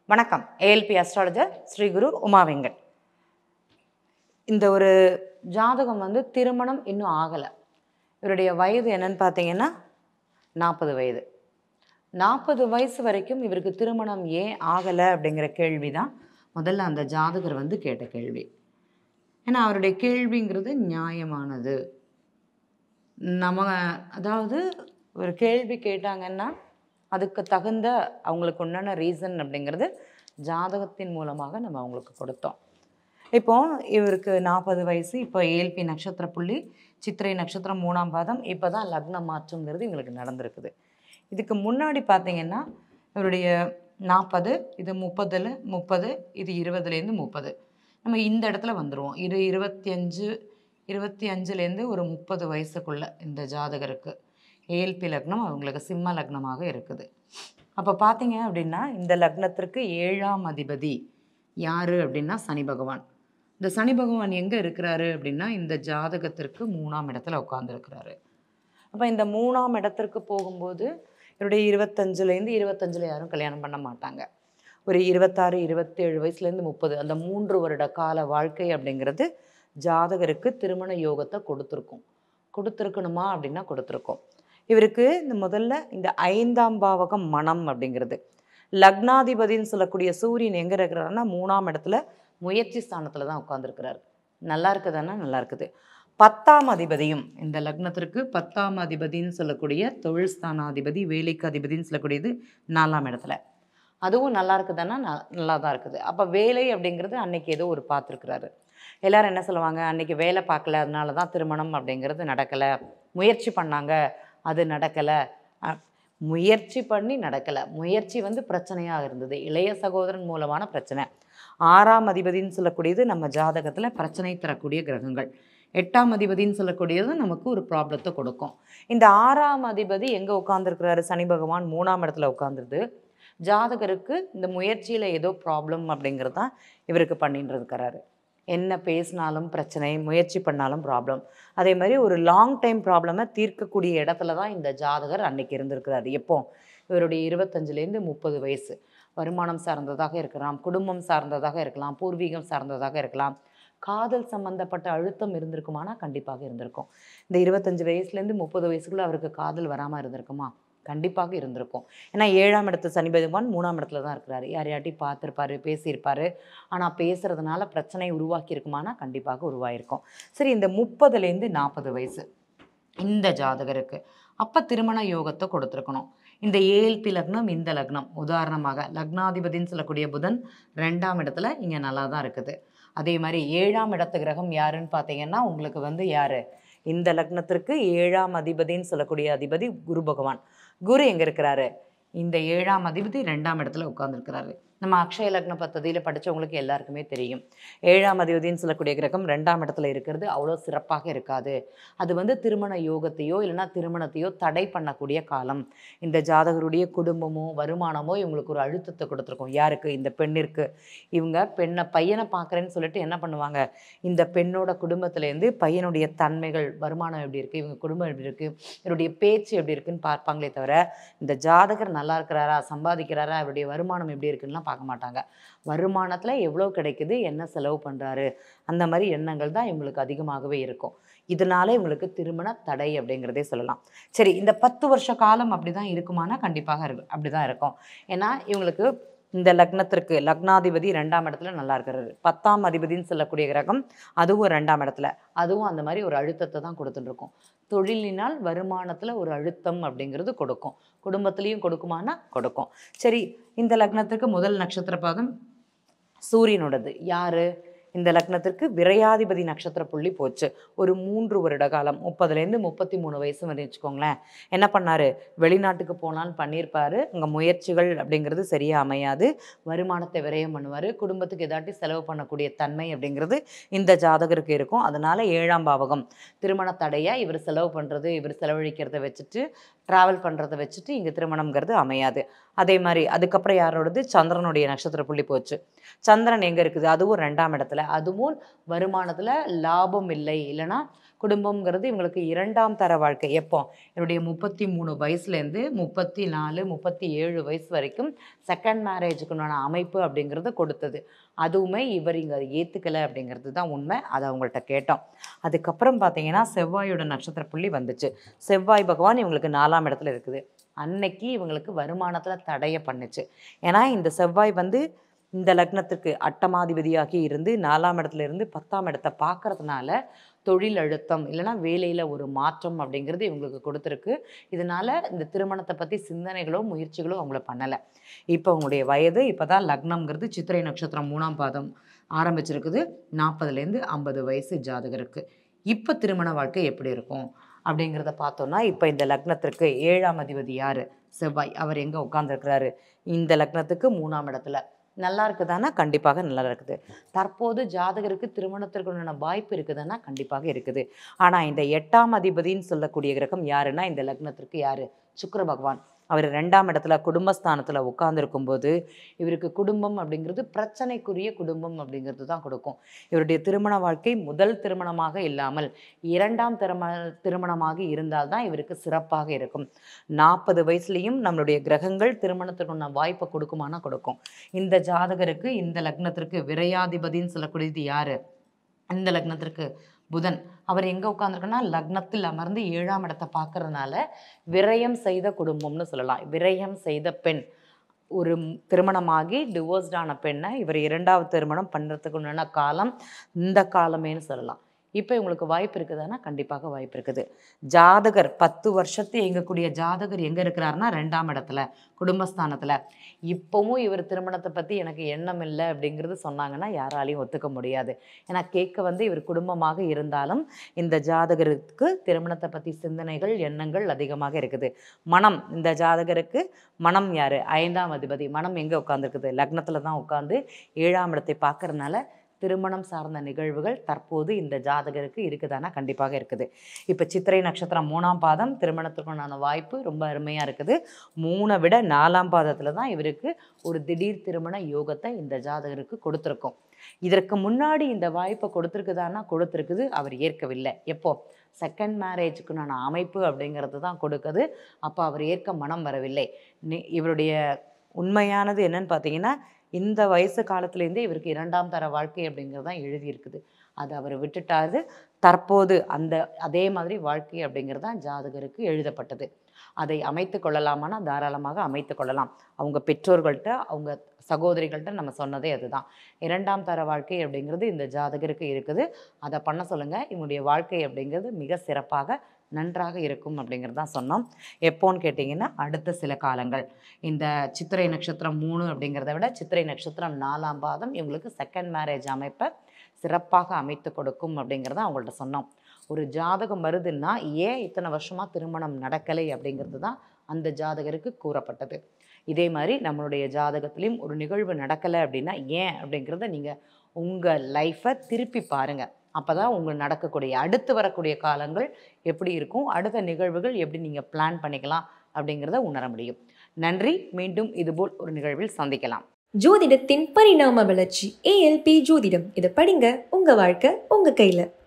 வணக்கம். ALPAstrologer ஸ்ரீ குரு உமாவெங்கட். இந்த ஒரு ஜாதகம் திருமணம் இன்னும் ஆகலை. இவருடைய வயது என்னன்னு பார்த்தீங்கன்னா 40 வயது. 40 வயசு வரைக்கும் இவருக்கு திருமணம் ஏன் ஆகலை அப்படிங்கிற கேள்வி தான் முதல்ல அந்த ஜாதகர் கேட்ட கேள்வி. ஏன்னா அவருடைய கேள்விங்கிறது நியாயமானது. அதாவது ஒரு கேள்வி கேட்டாங்கன்னா அதுக்கு தகுந்த அவங்களுக்கு உண்டான ரீசன் அப்படிங்கிறது ஜாதகத்தின் மூலமாக நம்ம அவங்களுக்கு கொடுத்தோம். இப்போ இவருக்கு 40 வயசு. இப்போ ஏல்பி நட்சத்திர புள்ளி, சித்திரை நட்சத்திரம் 3ஆம் பாதம். இப்போ தான் லக்ன மாற்றங்கிறது இவங்களுக்கு நடந்திருக்குது. இதுக்கு முன்னாடி பார்த்தீங்கன்னா இவருடைய 40, இது 30, இது 20லேருந்து 30. நம்ம இந்த இடத்துல வந்துடுவோம். இது 25லேருந்து ஒரு 30 வயசுக்குள்ள இந்த ஜாதகருக்கு ஏல்பி லக்னம் அவங்களுக்கு சிம்ம லக்னமாக இருக்குது. அப்போ பார்த்தீங்க அப்படின்னா இந்த லக்னத்திற்கு 7ஆம் அதிபதி யார் அப்படின்னா சனி பகவான். இந்த சனி பகவான் எங்கே இருக்கிறாரு அப்படின்னா இந்த ஜாதகத்திற்கு 3ஆம் இடத்துல உட்காந்துருக்கிறாரு. அப்போ இந்த 3ஆம் இடத்திற்கு போகும்போது இவருடைய 25ல் யாரும் கல்யாணம் பண்ண மாட்டாங்க. ஒரு 26, 27 வயசுலேருந்து 30 அந்த 3 வருட கால வாழ்க்கை அப்படிங்கிறது ஜாதகருக்கு திருமண யோகத்தை கொடுத்துருக்கணுமா அப்படின்னா கொடுத்துருக்கோம். இவருக்கு முதல்ல இந்த 5ஆம் பாவகம் மனம் அப்படிங்கிறது லக்னாதிபதின்னு சொல்லக்கூடிய சூரியன் எங்கே இருக்கிறாருன்னா 3ஆம் இடத்துல முயற்சி ஸ்தானத்தில் தான் உட்காந்துருக்கிறார். நல்லா இருக்குதானா? நல்லா இருக்குது. 10ஆம் அதிபதியும் இந்த லக்னத்திற்கு 10ஆம் அதிபதின்னு சொல்லக்கூடிய தொழில் ஸ்தானாதிபதி, வேலைக்கு அதிபதின்னு சொல்லக்கூடியது 4ஆம் இடத்துல. அதுவும் நல்லா இருக்குதானா? நல்லா தான் இருக்குது. அப்போ வேலை அப்படிங்கிறது அன்னைக்கு ஏதோ ஒரு பார்த்துருக்குறாரு. எல்லாரும் என்ன சொல்லுவாங்க, அன்னைக்கு வேலை பார்க்கல அதனால தான் திருமணம் அப்படிங்கிறது நடக்கலை. முயற்சி பண்ணாங்க, அது நடக்கலை. முயற்சி பண்ணி நடக்கலை. முயற்சி பிரச்சனையாக இருந்தது. இளைய சகோதரன் மூலமான பிரச்சனை. 6ஆம் அதிபதின்னு சொல்லக்கூடியது நம்ம ஜாதகத்தில் பிரச்சனை தரக்கூடிய கிரகங்கள். 8ஆம் அதிபதின்னு சொல்லக்கூடியது நமக்கு ஒரு ப்ராப்ளத்தை கொடுக்கும். இந்த 6ஆம் அதிபதி எங்கே உட்காந்துருக்கிறாரு? சனி பகவான் 3ஆம் இடத்துல உட்காந்துருது. ஜாதகருக்கு இந்த முயற்சியில் ஏதோ ப்ராப்ளம் அப்படிங்கிறது தான் இவருக்கு பண்ணிட்டு இருக்கிறாரு. என்ன பேசினாலும் பிரச்சனை, முயற்சி பண்ணாலும் ப்ராப்ளம். அதே மாதிரி ஒரு லாங் டைம் ப்ராப்ளமை தீர்க்கக்கூடிய இடத்துல தான் இந்த ஜாதகர் அன்னைக்கு இருந்திருக்கிறாரு. எப்போ? இவருடைய 25லேருந்து 30 வயசு. வருமானம் சார்ந்ததாக இருக்கலாம், குடும்பம் சார்ந்ததாக இருக்கலாம், பூர்வீகம் சார்ந்ததாக இருக்கலாம். காதல் சம்பந்தப்பட்ட அழுத்தம் இருந்திருக்குமானா கண்டிப்பாக இருந்திருக்கும். இந்த 25 வயசுலேருந்து 30 வயசுக்குள்ளே அவருக்கு காதல் வராமல் இருந்திருக்குமா? கண்டிப்பாக இருந்திருக்கும். ஏன்னா 7ஆம் இடத்து சனி பகவான் 3ஆம் இடத்துல தான் இருக்கிறாரு. யாரையாட்டி பார்த்துருப்பாரு, பேசியிருப்பாரு. ஆனால் பேசுறதுனால பிரச்சனை உருவாக்கி இருக்குமானா கண்டிப்பாக உருவாயிருக்கும். சரி, இந்த 30லேருந்து 40 வயசு இந்த ஜாதகருக்கு அப்போ திருமண யோகத்தை கொடுத்துருக்கணும். இந்த ஏல்பி லக்னம், இந்த லக்னம் உதாரணமாக லக்னாதிபதின்னு சொல்லக்கூடிய புதன் 2ஆம் இடத்துல இங்கே நல்லா தான் இருக்குது. அதே மாதிரி 7ஆம் இடத்து கிரகம் யாருன்னு பார்த்தீங்கன்னா உங்களுக்கு யார்? இந்த லக்னத்திற்கு 7ஆம் அதிபதின்னு சொல்லக்கூடிய அதிபதி குரு பகவான். குரு எங்கே இருக்கிறாரு? இந்த 7ஆம் அதிபதி 2ஆம் இடத்துல உட்கார்ந்துருக்கிறாரு. நம்ம அக்ஷய லக்ன பத்ததியில் படித்தவங்களுக்கு எல்லாருக்குமே தெரியும். 7ஆம் அதிபதின்னு சொல்லக்கூடிய கிரகம் 2ஆம் இடத்துல இருக்கிறது அவ்வளோ சிறப்பாக இருக்காது. அது திருமண யோகத்தையோ இல்லைன்னா திருமணத்தையோ தடை பண்ணக்கூடிய காலம். இந்த ஜாதகருடைய குடும்பமோ வருமானமோ இவங்களுக்கு ஒரு அழுத்தத்தை கொடுத்துருக்கும். யாருக்கு? இந்த பெண்ணிற்கு. இவங்க பையனை பார்க்குறேன்னு சொல்லிட்டு என்ன பண்ணுவாங்க, இந்த பெண்ணோட குடும்பத்துலேருந்து பையனுடைய தன்மைகள், வருமானம் எப்படி இருக்குது, இவங்க குடும்பம் எப்படி இருக்குது, இவருடைய பேச்சு எப்படி இருக்குன்னு பார்ப்பாங்களே தவிர இந்த ஜாதகர் நல்லா இருக்கிறாரா, சம்பாதிக்கிறாரா, அவருடைய வருமானம் எப்படி இருக்குன்னா பார்க்க மாட்டாங்க. வருமானத்தில் எவ்வளோ கிடைக்குது, என்ன செலவு பண்ணுறாரு, அந்த மாதிரி எண்ணங்கள் தான் இவங்களுக்கு அதிகமாகவே இருக்கும். இதனால இவங்களுக்கு திருமண தடை அப்படிங்கிறதே சொல்லலாம். சரி, இந்த 10 வருஷ காலம் அப்படி தான் இருக்குமானா கண்டிப்பாக அப்படி தான் இருக்கும். ஏன்னா இவங்களுக்கு இந்த லக்னத்திற்கு லக்னாதிபதி 2ஆம் இடத்துல நல்லா இருக்கிறாரு. 10ஆம் அதிபதின்னு சொல்லக்கூடிய கிரகம் அதுவும் 2ஆம் இடத்துல. அதுவும் அந்த மாதிரி ஒரு அழுத்தத்தை தான் கொடுத்துட்டு இருக்கும். தொழிலினால் வருமானத்தில் ஒரு அழுத்தம் அப்படிங்கிறது கொடுக்கும். குடும்பத்திலையும் கொடுக்குமானா கொடுக்கும். சரி, இந்த லக்னத்திற்கு முதல் நட்சத்திர பாதம் சூரியனோடது. யாரு? இந்த லக்னத்திற்கு விரையாதிபதி நட்சத்திர புள்ளி போச்சு. ஒரு 3 வருட காலம் 30லேருந்து 33 வயசு வந்து வச்சுக்கோங்களேன். என்ன பண்ணாரு? வெளிநாட்டுக்கு போனாலும் பண்ணியிருப்பாரு. அங்கே முயற்சிகள் அப்படிங்கிறது சரியாக அமையாது. வருமானத்தை விரயம் பண்ணுவார். குடும்பத்துக்கு ஏதாட்டி செலவு பண்ணக்கூடிய தன்மை அப்படிங்கிறது இந்த ஜாதகருக்கு இருக்கும். அதனால் 7ஆம் பாவகம் திருமண தடையாக இவர் செலவு பண்ணுறது, இவர் செலவழிக்கிறத வச்சுட்டு ட்ராவல் பண்ணுறதை வச்சுட்டு இங்கே திருமணம்ங்கிறது அமையாது. அதே மாதிரி அதுக்கப்புறம் யாரோடது? சந்திரனுடைய நட்சத்திர புள்ளி போச்சு. சந்திரன் எங்கே இருக்குது? அதுவும் 2ஆம் இடத்துல. அதுவும் வருமானத்தில் லாபம் இல்லை, இல்லைன்னா குடும்பம்ங்கிறது இவங்களுக்கு 2ஆம் தர வாழ்க்கை. எப்போ? என்னுடைய 33 வயசுலேருந்து 34, 37 வயசு வரைக்கும் செகண்ட் மேரேஜுக்குண்டான அமைப்பு அப்படிங்கிறத கொடுத்தது. அதுவுமே இவர் இங்கே அதை ஏற்றுக்கலை அப்படிங்கிறது தான் உண்மை. அதை அவங்கள்ட்ட கேட்டோம். அதுக்கப்புறம் பார்த்தீங்கன்னா செவ்வாயோட நட்சத்திர புள்ளி வந்துச்சு. செவ்வாய் பகவான் இவங்களுக்கு 4ஆம் இடத்துல இருக்குது. அன்னைக்கு இவங்களுக்கு வருமானத்தில் தடையை பண்ணுச்சு. ஏன்னா இந்த செவ்வாய் வந்து இந்த லக்னத்துக்கு அட்டமாதிபதியாகி இருந்து 4ஆம் இடத்துல இருந்து 10ஆம் இடத்தை பார்க்கறதுனால தொழில் அழுத்தம் இல்லைன்னா வேலையில் ஒரு மாற்றம் அப்படிங்கிறது இவங்களுக்கு கொடுத்துருக்கு. இதனால் இந்த திருமணத்தை பற்றி சிந்தனைகளோ முயற்சிகளோ அவங்கள பண்ணலை. இப்போ அவங்களுடைய வயது இப்போ தான் லக்னம்ங்கிறது சித்திரை நட்சத்திரம் 3ஆம் பாதம் ஆரம்பிச்சிருக்குது. 40லேருந்து 50 வயசு ஜாதகருக்கு. இப்போ திருமண வாழ்க்கை எப்படி இருக்கும் அப்படிங்கிறத பார்த்தோன்னா, இப்போ இந்த லக்னத்திற்கு 7ஆம் அதிபதி யார்? செவ்வாய். அவர் எங்கே உட்காந்துருக்கிறாரு? இந்த லக்னத்துக்கு 3ஆம் இடத்துல. நல்லா இருக்குதானா? கண்டிப்பாக நல்லா இருக்குது. தற்போது ஜாதகருக்கு திருமணத்திற்குண்டான வாய்ப்பு இருக்குதுன்னா கண்டிப்பாக இருக்குது. ஆனால் இந்த 8ஆம் அதிபதின்னு சொல்லக்கூடிய கிரகம் யாருன்னா இந்த லக்னத்திற்கு யார்? சுக்கிர பகவான். அவர் 2ஆம் இடத்துல குடும்பஸ்தானத்தில் உட்கார்ந்துருக்கும்போது இவருக்கு குடும்பம் அப்படிங்கிறது பிரச்சனைக்குரிய குடும்பம் அப்படிங்கிறது தான் கொடுக்கும். இவருடைய திருமண வாழ்க்கை முதல் திருமணமாக இல்லாமல் 2ஆம் திருமணமாக இருந்தால்தான் இவருக்கு சிறப்பாக இருக்கும். 40 வயசுலேயும் நம்மளுடைய கிரகங்கள் திருமணத்துக்குள்ள வாய்ப்பை கொடுக்குமானா கொடுக்கும். இந்த ஜாதகருக்கு இந்த லக்னத்திற்கு விரையாதிபதின்னு சொல்லக்கூடியது யார்? இந்த லக்னத்திற்கு புதன். அவர் எங்கே உட்காந்துருக்குன்னா லக்னத்தில் அமர்ந்து 7ஆம் இடத்தை பார்க்கறதுனால விரயம் செய்த குடும்பம்னு சொல்லலாம். விரயம் செய்த பெண். ஒரு திருமணமாகி டிவோர்ஸ்டான பெண்ணை இவர் 2வது திருமணம் பண்ணுறதுக்கு உண்டான காலம் இந்த காலமேன்னு சொல்லலாம். இப்போ இவங்களுக்கு வாய்ப்பு இருக்குதுன்னா கண்டிப்பாக வாய்ப்பு இருக்குது. ஜாதகர் 10 வருஷத்து இயங்கக்கூடிய ஜாதகர் எங்கே இருக்கிறாருன்னா 2ஆம் இடத்துல குடும்பஸ்தானத்தில். இப்போவும் இவர் திருமணத்தை பற்றி எனக்கு எண்ணம் இல்லை அப்படிங்கிறது சொன்னாங்கன்னா யாராலையும் ஒத்துக்க முடியாது. ஏன்னா கேட்க இவர் குடும்பமாக இருந்தாலும் இந்த ஜாதகருக்கு திருமணத்தை பற்றி சிந்தனைகள் எண்ணங்கள் அதிகமாக இருக்குது. மனம். இந்த ஜாதகருக்கு மனம் யார்? 5ஆம் அதிபதி. மனம் எங்கே உட்காந்துருக்குது? லக்னத்தில் தான் உட்காந்து 7ஆம் இடத்தை பார்க்கறதுனால திருமணம் சார்ந்த நிகழ்வுகள் தற்போது இந்த ஜாதகருக்கு இருக்குதானா கண்டிப்பாக இருக்குது. இப்போ சித்திரை நட்சத்திரம் 3ஆம் பாதம் திருமணத்துக்குண்டான வாய்ப்பு ரொம்ப அருமையாக இருக்குது. 3 விட 4ஆம் பாதத்தில் தான் இவருக்கு ஒரு திடீர் திருமண யோகத்தை இந்த ஜாதகருக்கு கொடுத்துருக்கோம். இதற்கு முன்னாடி இந்த வாய்ப்பை கொடுத்துருக்குதானா கொடுத்துருக்குது. அவர் ஏற்கவில்லை. எப்போ? செகண்ட் மேரேஜுக்குண்டான அமைப்பு அப்படிங்கிறது தான் கொடுக்குது. அப்போ அவர் ஏற்க மனம் வரவில்லை. இவருடைய உண்மையானது என்னன்னு பார்த்தீங்கன்னா இந்த வயசு காலத்துலேருந்தே இவருக்கு 2ஆம் தர வாழ்க்கை அப்படிங்கிறது தான் எழுதியிருக்குது. அதை அவர் விட்டுட்டாரு. தற்போது அதே மாதிரி வாழ்க்கை அப்படிங்கிறது தான் ஜாதகருக்கு எழுதப்பட்டது. அதை அமைத்து கொள்ளலாமான்னா தாராளமாக அமைத்து கொள்ளலாம். அவங்க பெற்றோர்கள்ட்ட அவங்க சகோதரிகள்கிட்ட நம்ம சொன்னதே அதுதான். 2ஆம் தர வாழ்க்கை அப்படிங்கிறது இந்த ஜாதகருக்கு இருக்குது. அதை பண்ண சொல்லுங்கள். இவங்களுடைய வாழ்க்கை அப்படிங்கிறது மிக சிறப்பாக நன்றாக இருக்கும் அப்படிங்கிறது தான் சொன்னோம். எப்போன்னு கேட்டிங்கன்னா அடுத்த சில காலங்கள். இந்த சித்திரை நட்சத்திரம் 3 அப்படிங்கிறத விட சித்திரை நட்சத்திரம் 4ஆம் பாதம் இவங்களுக்கு செகண்ட் மேரேஜ் அமைப்பை சிறப்பாக அமைத்து கொடுக்கும் அப்படிங்கிறத அவங்கள்ட்ட சொன்னோம். ஒரு ஜாதகம் வருதுன்னா ஏன் இத்தனை வருஷமாக திருமணம் நடக்கலை அப்படிங்கிறது தான் அந்த ஜாதகருக்கு கூறப்பட்டது. இதே மாதிரி நம்மளுடைய ஜாதகத்துலேயும் ஒரு நிகழ்வு நடக்கலை அப்படின்னா ஏன் அப்படிங்கிறத நீங்கள் உங்கள் லைஃப்பை திருப்பி பாருங்கள். அப்போ தான் உங்களுக்கு நடக்கக்கூடிய அடுத்து வரக்கூடிய காலங்கள் எப்படி இருக்கும், அடுத்த நிகழ்வுகள் எப்படி நீங்கள் பிளான் பண்ணிக்கலாம் அப்படிங்கிறத உணர முடியும். நன்றி. மீண்டும் இதுபோல் ஒரு நிகழ்வில் சந்திக்கலாம். ஜோதிடத்தின் பரிணாம வளர்ச்சி ALP ஜோதிடம். இதை படிங்க. உங்கள் வாழ்க்கை உங்கள் கையில்.